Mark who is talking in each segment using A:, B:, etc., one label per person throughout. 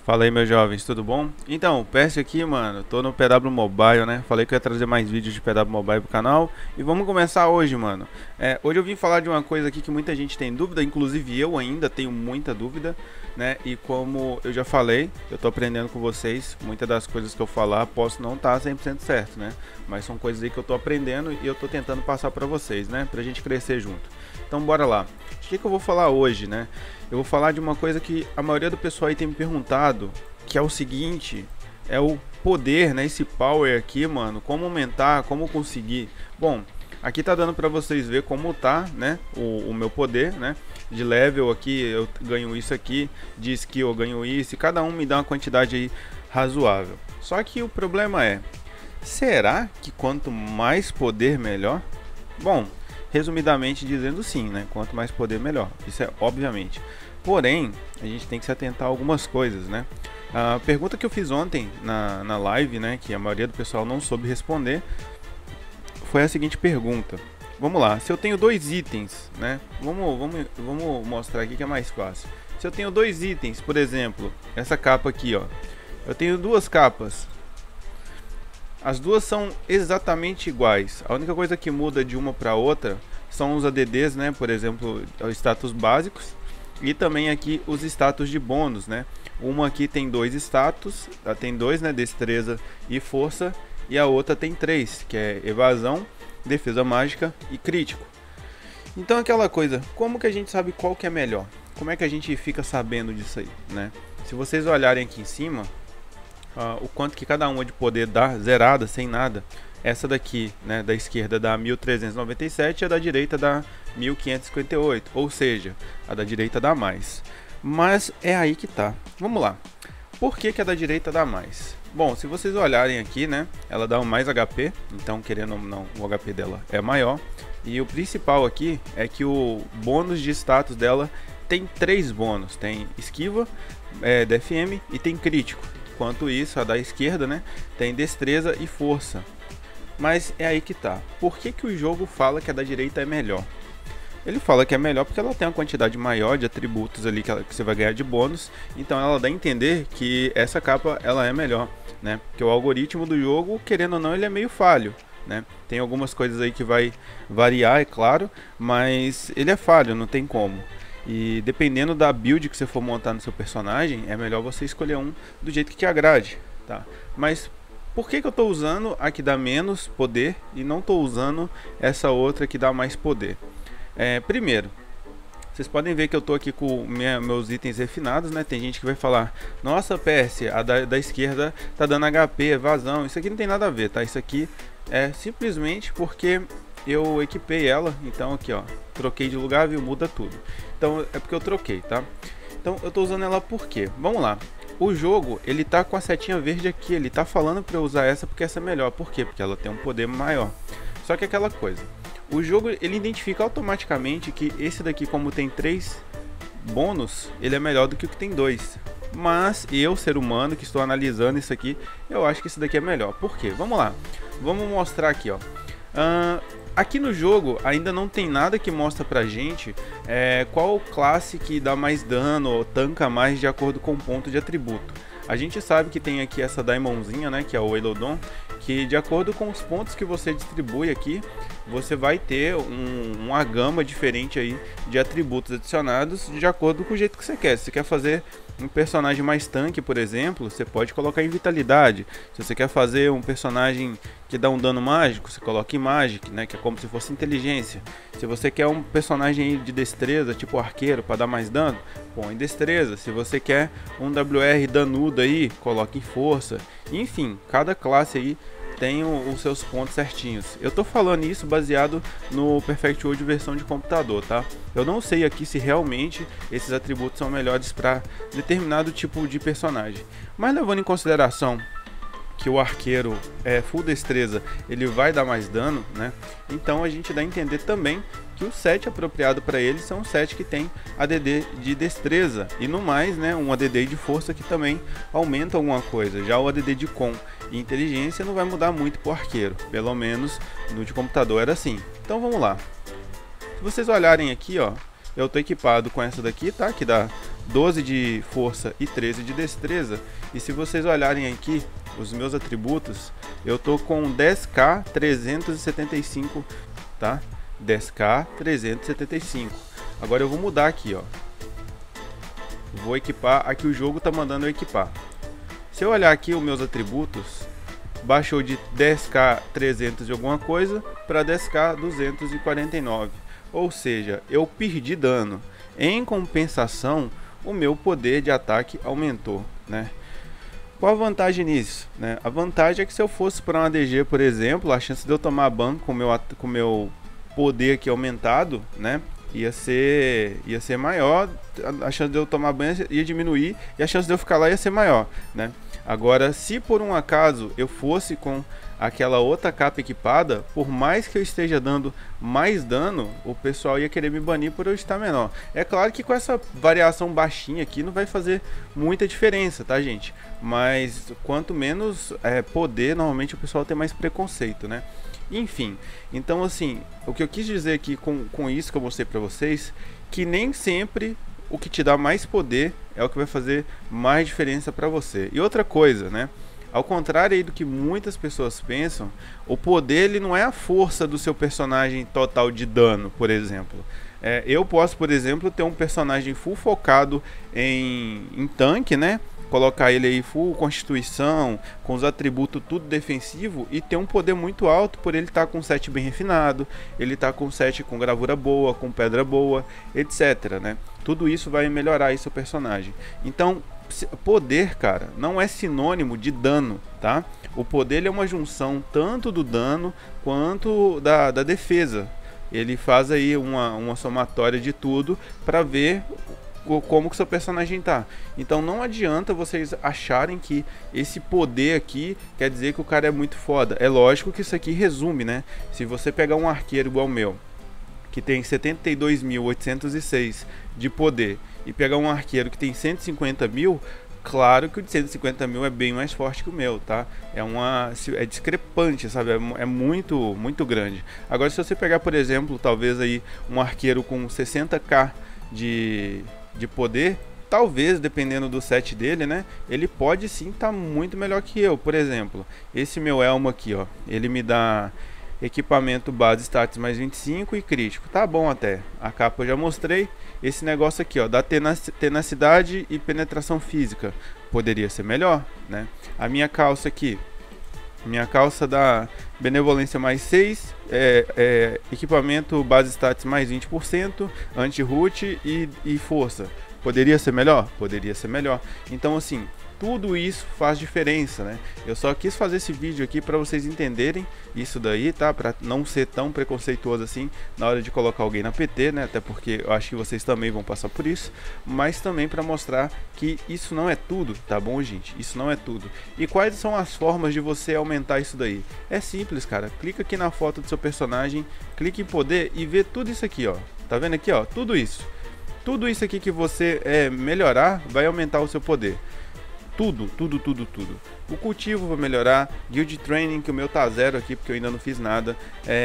A: Fala aí, meus jovens, tudo bom? Então, o PS aqui, mano, tô no PW Mobile, né? Falei que eu ia trazer mais vídeos de PW Mobile pro canal e vamos começar hoje, mano. Hoje eu vim falar de uma coisa aqui que muita gente tem dúvida, inclusive eu ainda tenho muita dúvida, né? E como eu já falei, eu tô aprendendo com vocês, muitas das coisas que eu falar posso não estar 100% certo, né? Mas são coisas aí que eu tô aprendendo e eu tô tentando passar pra vocês, né? Pra gente crescer junto. Então, bora lá. O que eu vou falar hoje, né? Eu vou falar de uma coisa que a maioria do pessoal aí tem me perguntado, que é o seguinte, é o poder, né, esse power aqui, mano, como aumentar, como conseguir. Bom, aqui tá dando pra vocês ver como tá, né, o meu poder, né, de level aqui, eu ganho isso aqui, de skill eu ganho isso, e cada um me dá uma quantidade aí razoável. Só que o problema é, será que quanto mais poder melhor? Bom, resumidamente dizendo sim, né? Quanto mais poder, melhor. Isso é obviamente. Porém, a gente tem que se atentar a algumas coisas, né? A pergunta que eu fiz ontem na live, né? Que a maioria do pessoal não soube responder, foi a seguinte pergunta. Vamos lá, se eu tenho dois itens, né? Vamos mostrar aqui que é mais fácil. Se eu tenho dois itens, por exemplo, essa capa aqui, ó. Eu tenho duas capas. As duas são exatamente iguais. A única coisa que muda de uma para outra são os ADDs, né? Por exemplo, os status básicos e também aqui os status de bônus, né? Uma aqui tem dois status, tem dois, né? Destreza e força, e a outra tem três, que é evasão, defesa mágica e crítico. Então aquela coisa, como que a gente sabe qual que é melhor? Como é que a gente fica sabendo disso aí, né? Se vocês olharem aqui em cima, o quanto que cada uma de poder dá, zerada, sem nada. Essa daqui, né, da esquerda dá 1397 e a da direita dá 1558, ou seja, a da direita dá mais. Mas é aí que tá. Vamos lá. Por que a da direita dá mais? Bom, se vocês olharem aqui, né, ela dá um mais HP, então querendo ou não, o HP dela é maior. E o principal aqui é que o bônus de status dela tem três bônus, tem esquiva, DFM e tem crítico. Enquanto isso, a da esquerda, né, tem destreza e força. Mas é aí que tá. Por que o jogo fala que a da direita é melhor? Ele fala que é melhor porque ela tem uma quantidade maior de atributos ali que você vai ganhar de bônus. Então ela dá a entender que essa capa ela é melhor, né? Porque o algoritmo do jogo, querendo ou não, ele é meio falho, né? Tem algumas coisas aí que vai variar, é claro, mas ele é falho, não tem como. E dependendo da build que você for montar no seu personagem, é melhor você escolher um do jeito que te agrade, tá? Mas por que eu estou usando a que dá menos poder e não estou usando essa outra que dá mais poder? Primeiro, vocês podem ver que eu estou aqui com meus itens refinados, né? Tem gente que vai falar, nossa, PS, a da esquerda tá dando HP, evasão. Isso aqui não tem nada a ver, tá? Isso aqui é simplesmente porque eu equipei ela, então aqui ó, troquei de lugar, viu, muda tudo. Então é porque eu troquei, tá? Então eu tô usando ela por quê? Vamos lá. O jogo, ele tá com a setinha verde aqui, ele tá falando pra eu usar essa porque essa é melhor. Por quê? Porque ela tem um poder maior. Só que aquela coisa, o jogo, ele identifica automaticamente que esse daqui, como tem três bônus, ele é melhor do que o que tem dois. Mas eu, ser humano, que estou analisando isso aqui, eu acho que esse daqui é melhor. Por quê? Vamos lá. Vamos mostrar aqui, ó. Aqui no jogo ainda não tem nada que mostra pra gente qual classe que dá mais dano ou tanca mais de acordo com o ponto de atributo. A gente sabe que tem aqui essa Daimonzinha, né, que é o Elodon, que de acordo com os pontos que você distribui aqui, você vai ter uma gama diferente aí de atributos adicionados de acordo com o jeito que você quer. Se você quer fazer um personagem mais tanque, por exemplo, você pode colocar em vitalidade. Se você quer fazer um personagem que dá um dano mágico, você coloca em Magic, né, que é como se fosse inteligência. Se você quer um personagem de destreza, tipo arqueiro, para dar mais dano, põe em destreza. Se você quer um WR danudo aí, coloca em força. Enfim, cada classe aí tem os seus pontos certinhos. Eu tô falando isso baseado no Perfect World versão de computador, tá? Eu não sei aqui se realmente esses atributos são melhores para determinado tipo de personagem, mas levando em consideração que o arqueiro é full destreza, ele vai dar mais dano, né? Então a gente dá a entender também que o set apropriado para ele são um set que tem ADD de destreza e no mais, né, um ADD de força que também aumenta alguma coisa. Já o ADD de com e inteligência não vai mudar muito para o arqueiro, pelo menos no de computador era assim. Então vamos lá. Se vocês olharem aqui, ó, eu tô equipado com essa daqui, tá? Que dá 12 de força e 13 de destreza. E se vocês olharem aqui os meus atributos, eu tô com 10k 375, tá? 10k 375. Agora eu vou mudar aqui, ó. Vou equipar, aqui o jogo tá mandando eu equipar. Se eu olhar aqui os meus atributos, baixou de 10k 300 de alguma coisa para 10k 249. Ou seja, eu perdi dano. Em compensação, o meu poder de ataque aumentou, né? Qual a vantagem nisso, né? A vantagem é que se eu fosse para um ADG, por exemplo, a chance de eu tomar ban com o meu poder aqui aumentado, né? Ia ser maior, a chance de eu tomar banho ia diminuir e a chance de eu ficar lá ia ser maior, né? Agora, se por um acaso eu fosse com aquela outra capa equipada, por mais que eu esteja dando mais dano, o pessoal ia querer me banir por eu estar menor. É claro que com essa variação baixinha aqui não vai fazer muita diferença, tá, gente? Mas quanto menos poder, normalmente o pessoal tem mais preconceito, né? Enfim, então assim, o que eu quis dizer aqui com isso que eu mostrei pra vocês, que nem sempre o que te dá mais poder é o que vai fazer mais diferença pra você. E outra coisa, né? Ao contrário aí do que muitas pessoas pensam, o poder ele não é a força do seu personagem total de dano, por exemplo. Eu posso, por exemplo, ter um personagem full focado em tanque, né? Colocar ele aí full constituição, com os atributos tudo defensivo e ter um poder muito alto por ele estar com set bem refinado, ele tá com set com gravura boa, com pedra boa, etc, né? Tudo isso vai melhorar aí seu personagem. Então, poder, cara, não é sinônimo de dano, tá? O poder ele é uma junção tanto do dano quanto da defesa. Ele faz aí uma somatória de tudo para ver como que seu personagem tá. Então não adianta vocês acharem que esse poder aqui quer dizer que o cara é muito foda. É lógico que isso aqui resume, né? Se você pegar um arqueiro igual o meu, que tem 72.806 de poder, e pegar um arqueiro que tem 150 mil, claro que o de 150 mil é bem mais forte que o meu, tá? É discrepante, sabe? É muito grande. Agora, se você pegar, por exemplo, talvez aí um arqueiro com 60k de poder, talvez, dependendo do set dele, né? Ele pode sim estar muito melhor que eu. Por exemplo, esse meu elmo aqui, ó, ele me dá equipamento base status mais 25 e crítico, tá bom até. A capa eu já mostrei. Esse negócio aqui, ó, dá tenacidade e penetração física, poderia ser melhor, né? A minha calça aqui, minha calça dá benevolência mais 6, equipamento base status mais 20%, anti-root e força. Poderia ser melhor? Poderia ser melhor. Então assim, tudo isso faz diferença, né? Eu só quis fazer esse vídeo aqui para vocês entenderem isso daí, tá? Para não ser tão preconceituoso assim na hora de colocar alguém na PT, né? Até porque eu acho que vocês também vão passar por isso, mas também para mostrar que isso não é tudo, tá bom, gente? Isso não é tudo. E quais são as formas de você aumentar isso daí? É simples, cara. Clica aqui na foto do seu personagem, clica em poder e vê tudo isso aqui, ó. Tá vendo aqui, ó? Tudo isso. Tudo isso aqui que você melhorar vai aumentar o seu poder. Tudo. O cultivo vai melhorar, guild training, que o meu tá 0 aqui porque eu ainda não fiz nada.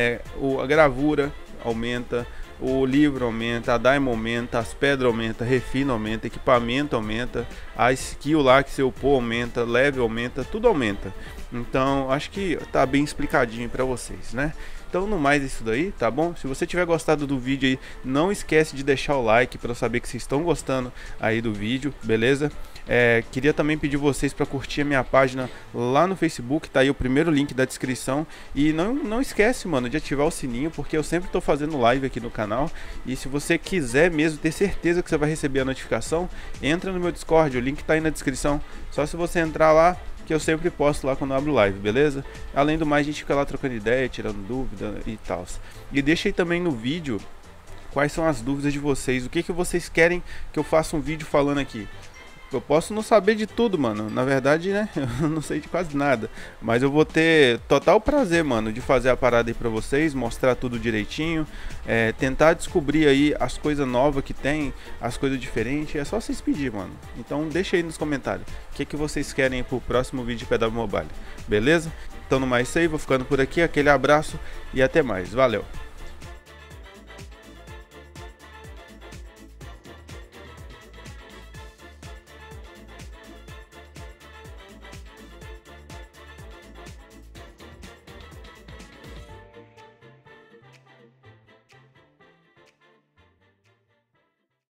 A: A gravura aumenta, o livro aumenta, a daima aumenta, as pedras aumenta, refino aumenta, equipamento aumenta, a skill lá que você upou aumenta, level aumenta, tudo aumenta. Então acho que tá bem explicadinho para vocês, né? Então no mais isso daí, tá bom? Se você tiver gostado do vídeo aí, não esquece de deixar o like para eu saber que vocês estão gostando aí do vídeo, beleza? Queria também pedir vocês para curtir a minha página lá no Facebook, tá aí o primeiro link da descrição. E não esquece, mano, de ativar o sininho, porque eu sempre tô fazendo live aqui no canal. E se você quiser mesmo ter certeza que você vai receber a notificação, entra no meu Discord, o link tá aí na descrição. Só se você entrar lá, que eu sempre posto lá quando eu abro live, beleza? Além do mais, a gente fica lá trocando ideia, tirando dúvida e tal. E deixa aí também no vídeo quais são as dúvidas de vocês, o que vocês querem que eu faça um vídeo falando aqui. Eu posso não saber de tudo, mano. Na verdade, né? Eu não sei de quase nada. Mas eu vou ter total prazer, mano, de fazer a parada aí pra vocês, mostrar tudo direitinho, tentar descobrir aí as coisas novas que tem, as coisas diferentes. É só vocês pedir, mano. Então deixa aí nos comentários o que vocês querem pro próximo vídeo de PW Mobile. Beleza? Então no mais isso aí, vou ficando por aqui. Aquele abraço e até mais. Valeu!